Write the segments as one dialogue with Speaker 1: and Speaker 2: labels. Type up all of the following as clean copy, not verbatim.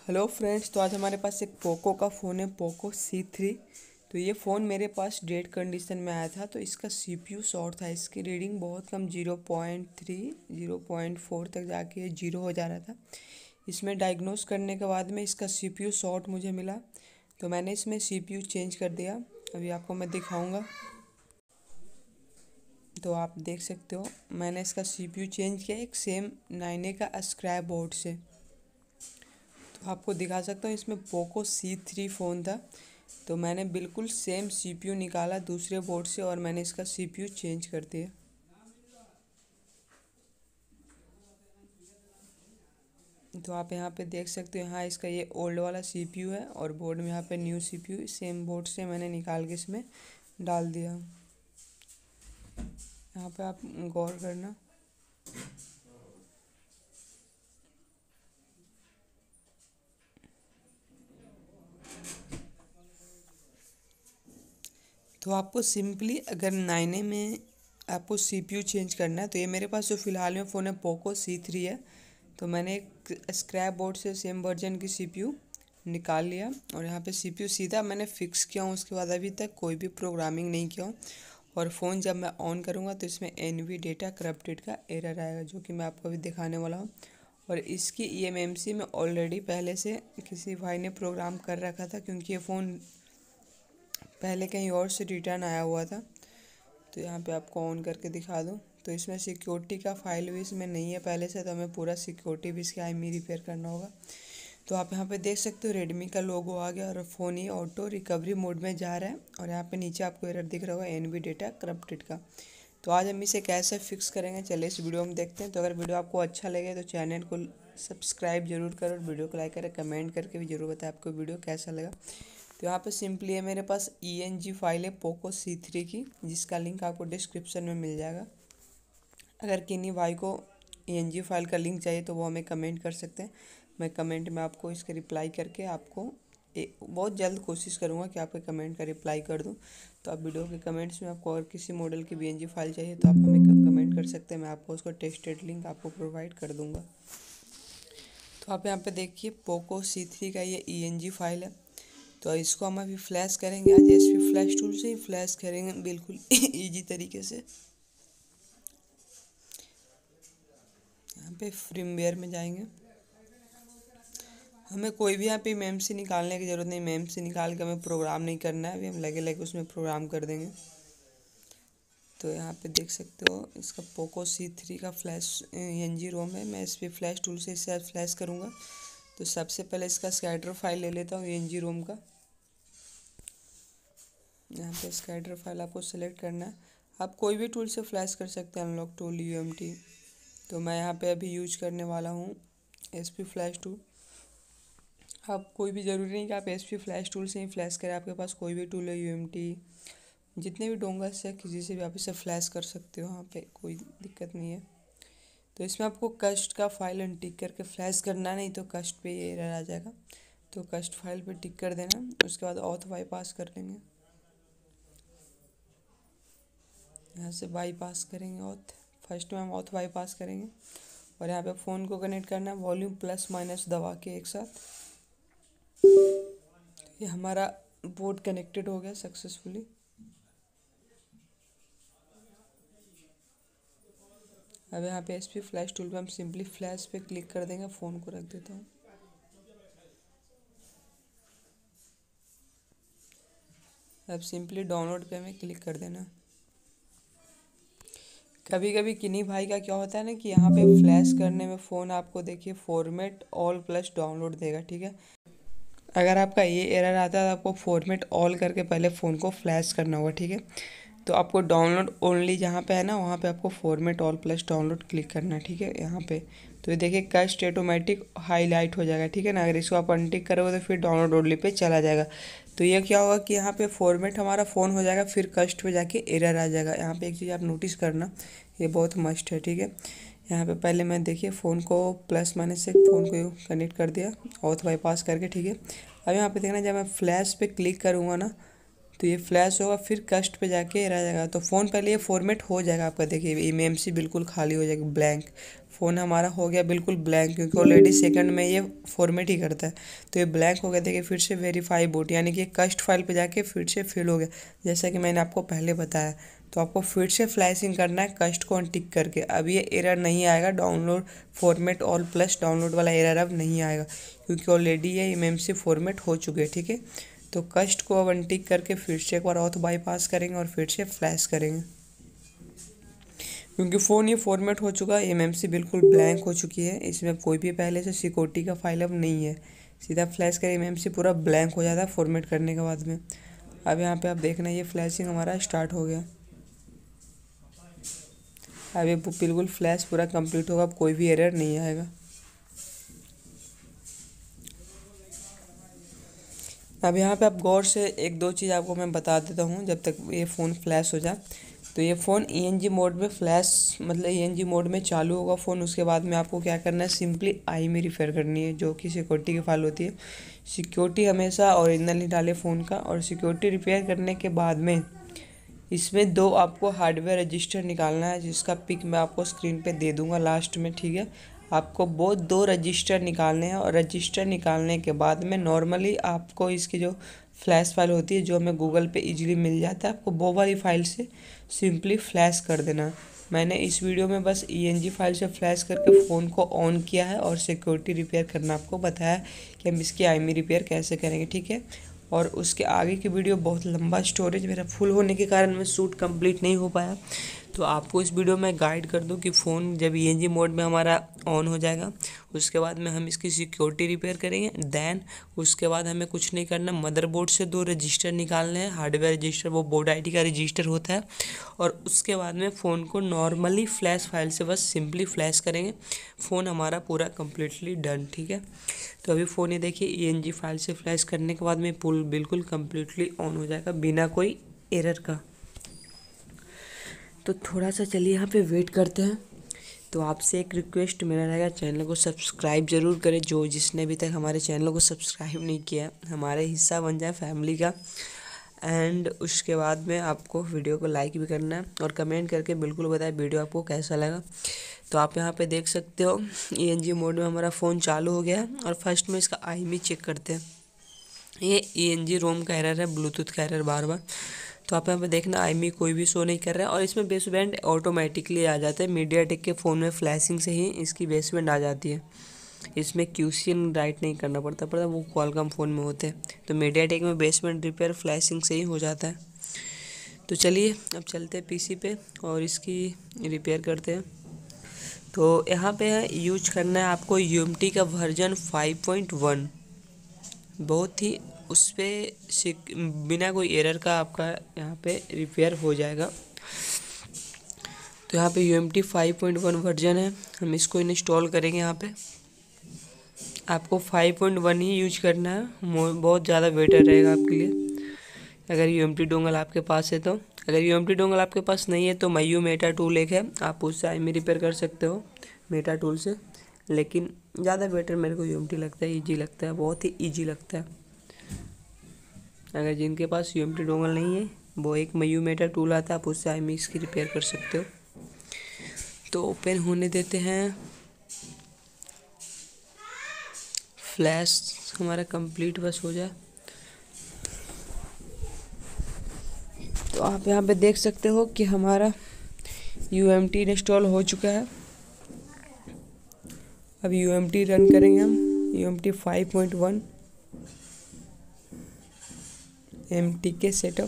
Speaker 1: Hello friends, तो आज हमारे पास एक पोको का फ़ोन है, पोको C3। तो ये फ़ोन मेरे पास डेड कंडीशन में आया था। तो इसका CPU शॉर्ट था। इसकी रीडिंग बहुत कम 0.3 0.4 तक जाके ये 0 हो जा रहा था। इसमें डायग्नोस करने के बाद में इसका CPU शॉर्ट मुझे मिला, तो मैंने इसमें CPU चेंज कर दिया। अभी आपको मैं दिखाऊँगा, तो आप देख सकते हो मैंने इसका CPU चेंज किया एक सेम 9A का स्क्रैप बोर्ड से। तो आपको दिखा सकता हूँ, इसमें पोको C3 फ़ोन था। तो मैंने बिल्कुल सेम CPU निकाला दूसरे बोर्ड से और मैंने इसका CPU चेंज कर दिया। तो आप यहाँ पे देख सकते हो, यहाँ इसका ये ओल्ड वाला CPU है और बोर्ड में यहाँ पे न्यू CPU सेम बोर्ड से मैंने निकाल के इसमें डाल दिया। यहाँ पे आप गौर करना। तो आपको सिंपली अगर 9A में आपको CPU चेंज करना है, तो ये मेरे पास जो फ़िलहाल में फ़ोन है पोको C3 है। तो मैंने एक स्क्रैप बोर्ड से सेम वर्जन की CPU निकाल लिया और यहाँ पे CPU सीधा मैंने फ़िक्स किया हूँ। उसके बाद अभी तक कोई भी प्रोग्रामिंग नहीं किया हूँ। और फ़ोन जब मैं ऑन करूँगा तो इसमें NV डेटा करप्टेड का एरर आएगा, जो कि मैं आपको अभी दिखाने वाला हूँ। और इसकी eMMC में ऑलरेडी पहले से किसी भाई ने प्रोग्राम कर रखा था, क्योंकि ये फ़ोन पहले कहीं और से रिटर्न आया हुआ था। तो यहाँ पे आपको ऑन करके दिखा दूँ, तो इसमें सिक्योरिटी का फाइल भी इसमें नहीं है पहले से, तो हमें पूरा सिक्योरिटी भी इसके IMEI रिपेयर करना होगा। तो आप यहाँ पे देख सकते हो रेडमी का लोगो आ गया और फ़ोन ही ऑटो रिकवरी मोड में जा रहा है। और यहाँ पे नीचे आपको एरर दिख रहा होगा NV डेटा करप्टेड का। तो आज हम इसे कैसे फिक्स करेंगे, चलिए इस वीडियो में देखते हैं। तो अगर वीडियो आपको अच्छा लगे तो चैनल को सब्सक्राइब जरूर करो और वीडियो को लाइक करें, कमेंट करके भी जरूर बताएं आपको वीडियो कैसा लगा। तो यहाँ पे सिंपली है, मेरे पास ENG फाइल है पोको C3 की, जिसका लिंक आपको डिस्क्रिप्शन में मिल जाएगा। अगर किन्हीं भाई को ENG फाइल का लिंक चाहिए तो वो हमें कमेंट कर सकते हैं। मैं कमेंट में आपको इसके रिप्लाई करके आपको बहुत जल्द कोशिश करूँगा कि आपके कमेंट का रिप्लाई कर दूँ। तो आप वीडियो के कमेंट्स में आपको और किसी मॉडल की ENG फाइल चाहिए तो आप हमें कमेंट कर सकते हैं। मैं आपको उसका टेस्टेड लिंक आपको प्रोवाइड कर दूँगा। तो आप यहाँ पे देखिए पोको C3 का ये ENG फाइल है। तो इसको हम अभी फ्लैश करेंगे। आज SP फ्लैश टूल से ही फ्लैश करेंगे बिल्कुल ईजी तरीके से। यहाँ पे फ्रीमवेयर में जाएंगे। हमें कोई भी यहाँ पे MEMC निकालने की ज़रूरत नहीं। MEMC निकाल के हमें प्रोग्राम नहीं करना है, अभी हम लगे लगे उसमें प्रोग्राम कर देंगे। तो यहाँ पे देख सकते हो इसका पोको C3 का फ्लैश ENG रोम है। मैं SP फ्लैश टूल से इसे फ्लैश करूँगा। तो सबसे पहले इसका स्कैटर फाइल ले लेता हूँ ENG रोम का। यहाँ पे स्कैटर फाइल आपको सेलेक्ट करना है। आप कोई भी टूल से फ्लैश कर सकते हैं, अनलॉक टूल, UMT। तो मैं यहाँ पे अभी यूज करने वाला हूँ SP फ्लैश टूल। आप कोई भी ज़रूरी नहीं कि आप SP फ्लैश टूल से ही फ्लैश करें। आपके पास कोई भी टूल है, UMT, जितने भी डोंगल्स है, किसी से भी आप इसे फ्लैश कर सकते हो। यहाँ पे कोई दिक्कत नहीं है। तो इसमें आपको कस्ट का फाइल अनटिक करके फ्लैश करना, नहीं तो कस्ट पे ये एरर आ जाएगा। तो कस्ट फाइल पे टिक कर देना, उसके बाद ऑथ बाईपास कर लेंगे। यहाँ से बाईपास करेंगे ऑथ। फर्स्ट में हम ऑथ बाईपास करेंगे और यहाँ पे फ़ोन को कनेक्ट करना है, वॉल्यूम प्लस माइनस दबा के एक साथ। ये हमारा बोर्ड कनेक्टेड हो गया सक्सेसफुली। अब यहाँ पे SP फ्लैश टूल पे हम सिंपली फ्लैश पे क्लिक कर देंगे। फ़ोन को रख देता हूँ। अब सिंपली डाउनलोड पे हमें क्लिक कर देना। कभी कभी किन्हीं भाई का क्या होता है ना कि यहाँ पे फ्लैश करने में फ़ोन आपको देखिए फॉर्मेट ऑल प्लस डाउनलोड देगा, ठीक है। अगर आपका ये एरर आता है तो आपको फॉर्मेट ऑल करके पहले फ़ोन को फ्लैश करना होगा, ठीक है। तो आपको डाउनलोड ओनली जहाँ पे है ना, वहाँ पे आपको format all plus download click करना है, ठीक है। यहाँ पे तो ये देखिए कस्ट ऑटोमेटिक हाईलाइट हो जाएगा, ठीक है ना। अगर इसको आप अनटिक करोगे तो फिर डाउनलोड ओनली पे चला जाएगा। तो ये क्या होगा कि यहाँ पे फॉर्मेट हमारा फ़ोन हो जाएगा, फिर कस्ट पे जाके एरर आ जाएगा। यहाँ पे एक चीज़ आप नोटिस करना, ये बहुत मस्ट है, ठीक है। यहाँ पे पहले मैं देखिए फ़ोन को प्लस माइनस से फ़ोन को कनेक्ट कर दिया ऑथ बाईपास करके, ठीक है। अब यहाँ पे देखना, जब मैं फ्लैश पे क्लिक करूँगा ना तो ये फ्लैश होगा, फिर कस्ट पे जाके रह जाएगा। तो फ़ोन पहले ये फॉर्मेट हो जाएगा आपका। देखिए MEMC बिल्कुल खाली हो जाएगी, ब्लैंक फ़ोन हमारा हो गया बिल्कुल ब्लैंक, क्योंकि ऑलरेडी सेकंड में ये फॉर्मेट ही करता है। तो ये ब्लैंक हो गया। देखिए फिर से वेरीफाई बोट, यानी कि कस्ट फाइल पे जाके फिर से फिल हो गया, जैसा कि मैंने आपको पहले बताया। तो आपको फिर से फ्लैशिंग करना है कस्ट को टिक करके। अब ये एरर नहीं आएगा, download format all plus download वाला एरर अब नहीं आएगा, क्योंकि ऑलरेडी ये एमएमसी फॉर्मेट हो चुके हैं। ठीक है, तो कस्ट को अब अनटिक करके फिर से एक बार ऑथ बाईपास करेंगे और फिर से फ्लैश करेंगे, क्योंकि फ़ोन ये फॉर्मेट हो चुका है, एमएमसी बिल्कुल ब्लैंक हो चुकी है, इसमें कोई भी पहले से सिक्योरिटी का फाइल अब नहीं है। सीधा फ्लैश कर एमएमसी पूरा ब्लैंक हो जाता है फॉर्मेट करने के बाद में। अब यहाँ पे आप देखना ये फ्लैशिंग हमारा स्टार्ट हो गया। अब ये बिल्कुल फ्लैश पूरा कंप्लीट होगा, अब कोई भी एरर नहीं आएगा। अब यहाँ पे आप गौर से एक दो चीज़ आपको मैं बता देता हूँ जब तक ये फ़ोन फ्लैश हो जाए। तो ये फ़ोन ईएनजी मोड में फ्लैश मतलब ईएनजी मोड में चालू होगा फ़ोन। उसके बाद में आपको क्या करना है, सिंपली आई में रिफ़र करनी है, जो कि सिक्योरिटी की फाइल होती है। सिक्योरिटी हमेशा ओरिजिनल ही डाले फ़ोन का, और सिक्योरिटी रिपेयर करने के बाद में इसमें दो आपको हार्डवेयर रजिस्टर निकालना है, जिसका पिक मैं आपको स्क्रीन पे दे दूंगा लास्ट में। ठीक है, आपको वो दो रजिस्टर निकालने हैं, और रजिस्टर निकालने के बाद में नॉर्मली आपको इसकी जो फ्लैश फाइल होती है, जो हमें गूगल पे इजीली मिल जाता है, आपको वो वाली फाइल से सिंपली फ्लैश कर देना। मैंने इस वीडियो में बस ईएनजी फाइल से फ्लैश करके फ़ोन को ऑन किया है, और सिक्योरिटी रिपेयर करना आपको बताया कि हम इसकी आईमी रिपेयर कैसे करेंगे। ठीक है, और उसके आगे की वीडियो बहुत लंबा, स्टोरेज मेरा फुल होने के कारण मैं शूट कंप्लीट नहीं हो पाया। तो आपको इस वीडियो में गाइड कर दूं कि फ़ोन जब ईएनजी मोड में हमारा ऑन हो जाएगा, उसके बाद में हम इसकी सिक्योरिटी रिपेयर करेंगे। देन उसके बाद हमें कुछ नहीं करना, मदरबोर्ड से दो रजिस्टर निकालने हैं, हार्डवेयर रजिस्टर, वो बोर्ड आईडी का रजिस्टर होता है। और उसके बाद में फ़ोन को नॉर्मली फ्लैश फाइल से बस सिंपली फ्लैश करेंगे, फ़ोन हमारा पूरा कम्प्लीटली डन। ठीक है, तो अभी फ़ोन ये देखिए ईएनजी फाइल से फ्लैश करने के बाद में पुल बिल्कुल कम्प्लीटली ऑन हो जाएगा बिना कोई एरर का। तो थोड़ा सा चलिए यहाँ पे वेट करते हैं। तो आपसे एक रिक्वेस्ट मेरा रहेगा, चैनल को सब्सक्राइब ज़रूर करें, जो जिसने अभी तक हमारे चैनल को सब्सक्राइब नहीं किया, हमारे हिस्सा बन जाए फैमिली का। एंड उसके बाद में आपको वीडियो को लाइक भी करना है, और कमेंट करके बिल्कुल बताएं वीडियो आपको कैसा लगा। तो आप यहाँ पे देख सकते हो ईएनजी मोड में हमारा फ़ोन चालू हो गया है, और फर्स्ट में इसका आईएमई चेक करते हैं। ये ईएनजी रोम का एरर है, ब्लूटूथ का एरर बार बार। तो आप यहाँ पे देखना आईएमई कोई भी शो नहीं कर रहा है, और इसमें बेसबैंड ऑटोमेटिकली आ जाता है। मीडियाटेक के फ़ोन में फ्लैशिंग से ही इसकी बेसबैंड आ जाती है, इसमें क्यूसीएन राइट नहीं करना पड़ता, वो क्वालकॉम फ़ोन में होते हैं। तो मीडियाटेक में बेसबैंड रिपेयर फ्लैशिंग से ही हो जाता है। तो चलिए अब चलते हैं पीसी पे और इसकी रिपेयर करते हैं। तो यहाँ पे है यूज करना है आपको यूएमटी का वर्जन 5.1, बहुत ही उस पर बिना कोई एरर का आपका यहाँ पे रिपेयर हो जाएगा। तो यहाँ पे यूएमटी 5.1 वर्जन है, हम इसको इंस्टॉल करेंगे। यहाँ पे आपको 5.1 ही यूज करना है, बहुत ज़्यादा बेटर रहेगा आपके लिए, अगर यूएमटी डोंगल आपके पास है तो। अगर यूएमटी डोंगल आपके पास नहीं है तो मायू मेटा टूल एक है, आप उससे आईएमई रिपेयर कर सकते हो मेटा टूल से, लेकिन ज़्यादा बेटर मेरे को यूएमटी लगता है, ईजी लगता है, बहुत ही ईजी लगता है। अगर जिनके पास यूएमटी डोंगल नहीं है, वो एक मायू मेटा टूल आता है, आप उससे आईएमई इसकी रिपेयर कर सकते हो। तो ओपन होने देते हैं, फ्लैश हमारा कंप्लीट बस हो जाए। तो आप यहाँ पे देख सकते हो कि हमारा यूएमटी इंस्टॉल हो चुका है। अब यूएमटी रन करेंगे हम, यूएमटी 5.1 एमटीके सेटअप।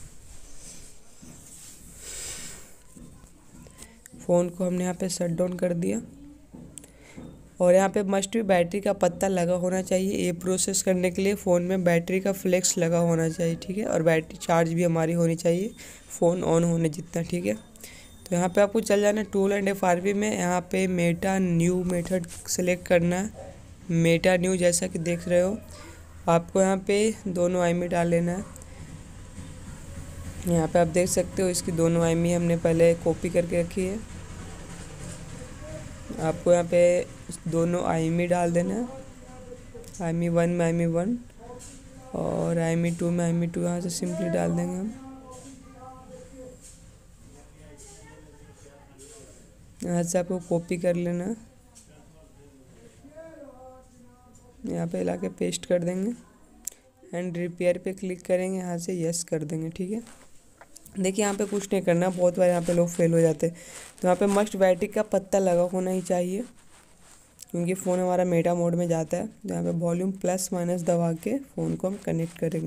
Speaker 1: फ़ोन को हमने यहाँ पे शट डाउन कर दिया, और यहाँ पे मस्ट भी बैटरी का पत्ता लगा होना चाहिए। ये प्रोसेस करने के लिए फ़ोन में बैटरी का फ्लेक्स लगा होना चाहिए। ठीक है, और बैटरी चार्ज भी हमारी होनी चाहिए फ़ोन ऑन होने जितना। ठीक है, तो यहाँ पे आपको चल जाना है टूल एंड एफआरपी में, यहाँ पे मेटा न्यू मेथड सेलेक्ट करना है। मेटा न्यू जैसा कि देख रहे हो, आपको यहाँ पे दोनों आईएमई डाल लेना है। यहाँ पे आप देख सकते हो इसकी दोनों आईएमई हमने पहले कॉपी करके रखी है। आपको यहाँ पे दोनों आईएमई डाल देना है, आईएमई 1 में आईएमई 1 और आईएमई 2 में आईएमई 2, यहाँ से सिंपली डाल देंगे हम। यहाँ से आपको कॉपी कर लेना, यहाँ पे ला के पेस्ट कर देंगे एंड रिपेयर पे क्लिक करेंगे, यहाँ से यस कर देंगे। ठीक है, देखिए यहाँ पे कुछ नहीं करना, बहुत बार यहाँ पे लोग फेल हो जाते हैं। तो यहाँ पे मस्ट बैटरी का पत्ता लगा होना ही चाहिए, क्योंकि फ़ोन हमारा मेटा मोड में जाता है। तो यहाँ पे वॉल्यूम प्लस माइनस दबा के फ़ोन को हम कनेक्ट करेंगे।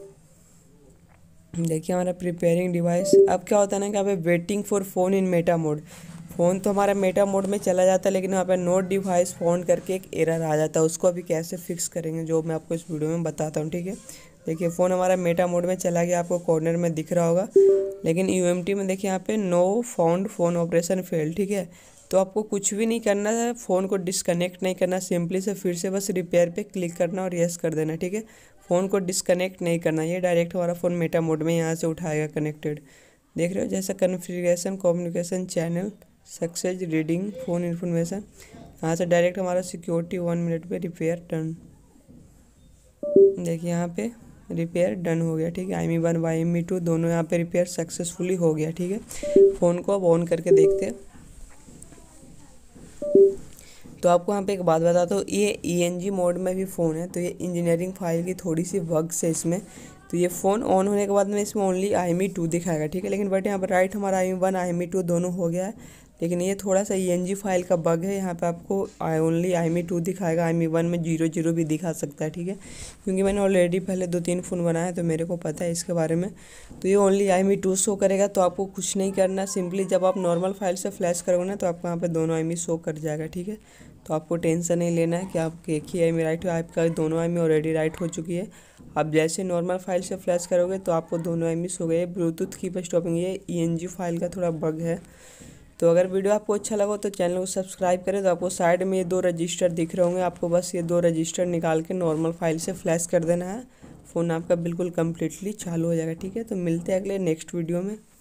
Speaker 1: देखिए हमारा प्रिपेयरिंग डिवाइस। अब क्या होता है ना कि यहाँ पे waiting for phone in meta mode, phone तो हमारा मेटा मोड में चला जाता है, लेकिन यहाँ पे नोट डिवाइस फ़ोन करके एक एरर आ जाता है। उसको अभी कैसे फिक्स करेंगे जो मैं आपको इस वीडियो में बताता हूँ। ठीक है, देखिए फ़ोन हमारा मेटा मोड में चला गया, आपको कॉर्नर में दिख रहा होगा, लेकिन यूएमटी में देखिए यहाँ पे no found phone operation fail. ठीक है, तो आपको कुछ भी नहीं करना है, फ़ोन को डिस्कनेक्ट नहीं करना, सिंपली से फिर से बस रिपेयर पे क्लिक करना और यस कर देना। ठीक है, फ़ोन को डिस्कनेक्ट नहीं करना, ये डायरेक्ट हमारा फ़ोन मेटा मोड में यहाँ से उठाएगा कनेक्टेड। देख रहे हो, जैसा configuration, communication channel, success, reading phone information, यहाँ से डायरेक्ट हमारा सिक्योरिटी 1 मिनट पे रिपेयर डन। देखिए यहाँ पे रिपेयर डन हो गया। ठीक है, IME1 व IME2 दोनों यहाँ पे रिपेयर सक्सेसफुली हो गया। ठीक है, फ़ोन को अब ऑन करके देखते हैं। तो आपको यहाँ पे एक बात बताता हूँ, ये ENG मोड में भी फ़ोन है, तो ये इंजीनियरिंग फाइल की थोड़ी सी बग्स है इसमें। तो ये फ़ोन ऑन होने के बाद में इसमें ओनली IME2 दिखाएगा। ठीक है, लेकिन बट यहाँ पर राइट हमारा IME1 IME2 दोनों हो गया है, लेकिन ये थोड़ा सा ENG फाइल का बग है। यहाँ पे आपको ओनली IME2 दिखाएगा, IME1 में 0 भी दिखा सकता है। ठीक है, क्योंकि मैंने ऑलरेडी पहले 2-3 फ़ोन बनाए तो मेरे को पता है इसके बारे में। तो ये ओनली IME2 शो करेगा। तो आपको कुछ नहीं करना, सिंपली जब आप नॉर्मल फाइल से फ्लैश करोगे ना, तो आपको यहाँ पे दोनों IME शो कर जाएगा। ठीक है, तो आपको टेंशन नहीं लेना है कि आपके एक ही IME राइट हो, आपका दोनों IME ऑलरेडी राइट हो चुकी है। आप जैसे नॉर्मल फाइल से फ्लैश करोगे तो आपको दोनों IME हो गए। ब्लूटूथ कीप स्टॉपिंग, ये ENG फाइल का थोड़ा बग है। तो अगर वीडियो आपको अच्छा लगा तो चैनल को सब्सक्राइब करें। तो आपको साइड में ये 2 रजिस्टर दिख रहे होंगे, आपको बस ये 2 रजिस्टर निकाल के नॉर्मल फाइल से फ्लैश कर देना है, फ़ोन आपका बिल्कुल कम्प्लीटली चालू हो जाएगा। ठीक है, तो मिलते हैं अगले नेक्स्ट वीडियो में।